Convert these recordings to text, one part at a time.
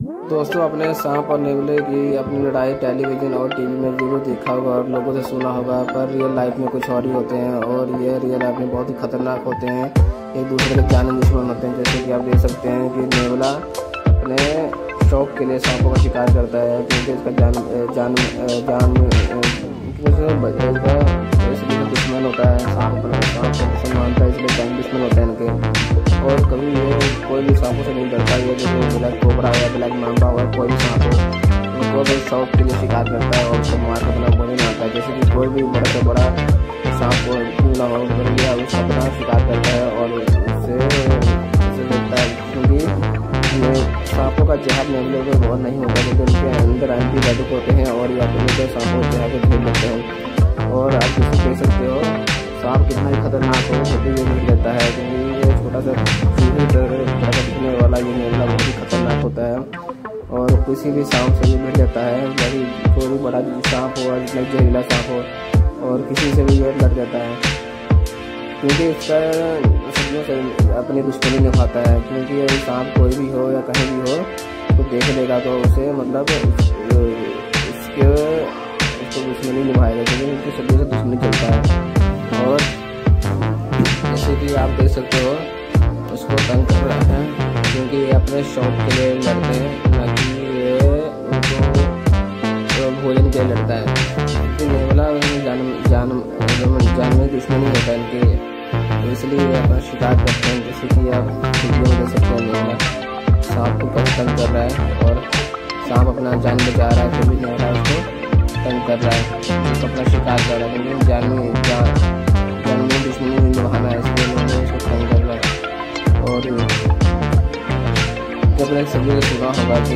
दोस्तों, अपने सांप और नेवले की अपनी लड़ाई टेलीविज़न और टीवी में जरूर देखा होगा और लोगों से सुना होगा, पर रियल लाइफ में कुछ और ही होते हैं और ये रियल लाइफ में बहुत ही खतरनाक होते हैं। एक दूसरे के जान दुश्मन होते हैं। जैसे कि आप देख सकते हैं कि नेवला अपने शौक के लिए सांपों का शिकार करता है, क्योंकि इसका इसलिए दुश्मन होता है। सांप का दुश्मन मानता है, इसलिए जान दुश्मन होता है इनके। और कभी ये कोई भी सांपों से नहीं डरता। ये जैसे ब्लैक कोबरा है, ब्लैक मांबा हुआ, कोई भी सांप हो उनको भी शौक के लिए शिकार करता है और उसको मार कर अपना भोजन आता है। जैसे कि कोई भी बड़ा से बड़ा सांप को क्यों ना हो कर लिया, उसका अपना शिकार करता है और उससे देखता है, क्योंकि सांपों का जहर नेवले को बहुत नहीं होता, क्योंकि उनके अंदर एंटीबायोटिक होते हैं और या फिर सांपों के जहर को झेल लेते हैं। और आप जैसे देख सकते हो सांप कितना ही खतरनाक हो, वो भी ये नहीं लेता है, क्योंकि ये छोटा सा दिखने वाला ये नेवला बहुत ही खतरनाक होता है और किसी भी सांप से भी मिल लेता है। यदि कोई भी बड़ा सांप हो, जितना जहरीला सांप हो, और किसी से भी ये लड़ जाता है, क्योंकि इसका सदियों से अपनी दुश्मनी निभाता है। क्योंकि ये सांप कोई भी हो या कहीं भी हो, तो देख लेगा तो उसे मतलब उसको दुश्मनी निभाएगा, क्योंकि उसकी सदियों से दुश्मनी चलता है। और जैसे कि आप देख सकते हो उसको तंग कर रहा है, क्योंकि ये अपने शौक के लिए लड़ते हैं, ना कि ये उनको भोजन के लिए लड़ता है। क्योंकि नेवला जान में दुश्मनी होता है इनके, तो इसलिए ये अपना शिकार करते हैं। जैसे कि आप वीडियो में देख सकते हैं नेवला सांप को कैसे तंग कर रहा है और सांप अपना जान बचा रहा है, फिर भी नेवला उसको तंग कर रहा है, उसको अपना शिकार कर रहा है, क्योंकि जान में दुश्मनी निभाना है, इसलिए उन्होंने उसको तंग कर रहा है। और जब एक सभी ने सुना होगा कि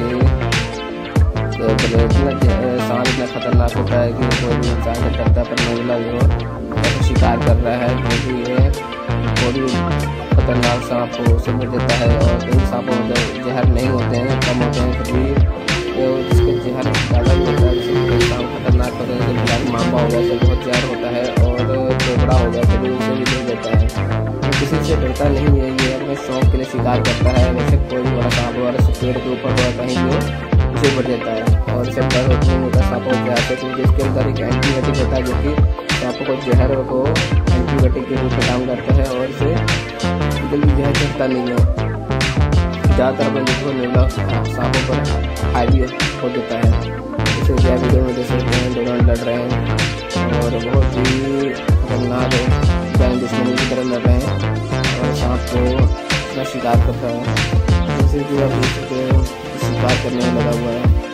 सांप इतना खतरनाक होता है कि कोई भी इंसान से डरता है, पर नेवला जो शिकार कर रहा है, क्योंकि ये कोई भी खतरनाक सांप को उसे मिल देता है। और कई सांपों में जहर नहीं होते हैं, कम होते हैं, फिर भी इसके जहर ज़्यादा होता है। जैसे कई सांप खतरनाक होते हैं, जैसे ब्लैक मांबा हो गया, इससे बहुत जहर होता है, और कोबरा हो गया, फिर उसे भी मिल देता है। किसी से डरता नहीं है, ये अपने शौक के लिए शिकार करता है। वैसे कोई भी बड़ा सांप हो, पेड़ के ऊपर हो, कहीं भी हो, उसे बढ़ देता है और इसे डर नहीं होता सांपों के जहर से, क्योंकि इसके अंदर एक एंटीबायोटिक होता है, जो कि सांपों को जहर को एंटीबायोटिक के रूप में काम करता है और इसे जल्दी जहर चढ़ता नहीं है। ज़्यादातर अपन देखो नेवला सांपों पर हावी हो देता है। इसे क्या वीडियो में देख सकते हैं, दोनों लड़ रहे हैं और बहुत ही खतरनाक जान दुश्मनी की तरह लड़ रहे हैं और सांप को अपना शिकार करता है। जैसे कि आप देख सकते हैं शिकार करने में लगा हुआ है।